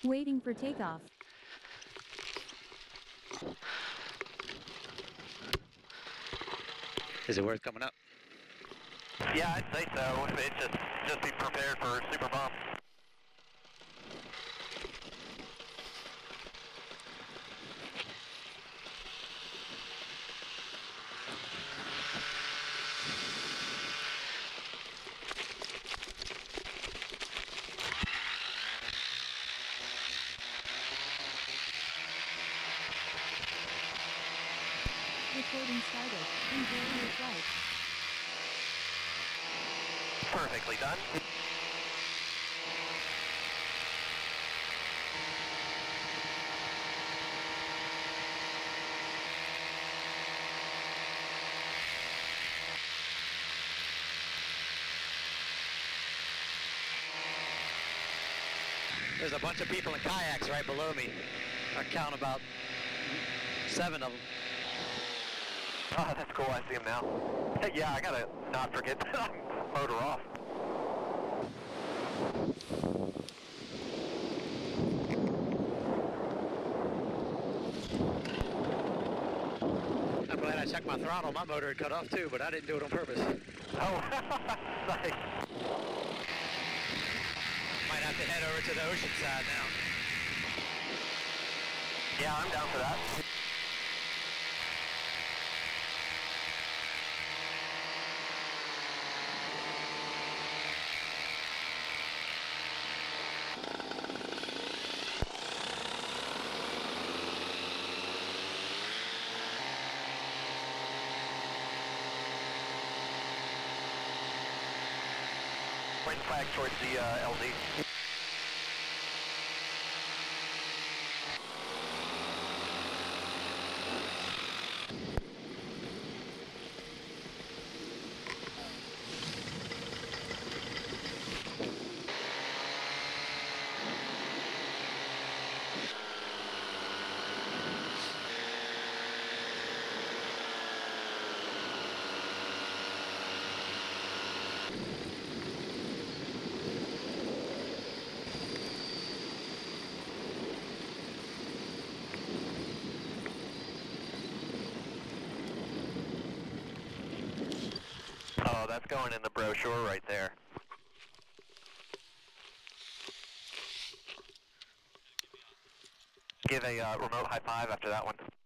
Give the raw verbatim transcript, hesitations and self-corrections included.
Waiting for takeoff. Is it worth coming up? Yeah, I'd say so. It's just, just be prepared for a super bump. Recording started. Enjoy your flight. Perfectly done. There's a bunch of people in kayaks right below me. I count about seven of them. Oh, that's cool. I see him now. Yeah, I gotta not forget that I'm motor off. I'm glad I checked my throttle. My motor had cut off too, but I didn't do it on purpose. Oh, nice. Might have to head over to the ocean side now. Yeah, I'm down for that. Point the flag towards the uh, L Z. Oh, that's going in the brochure right there. Give a uh, remote high five after that one.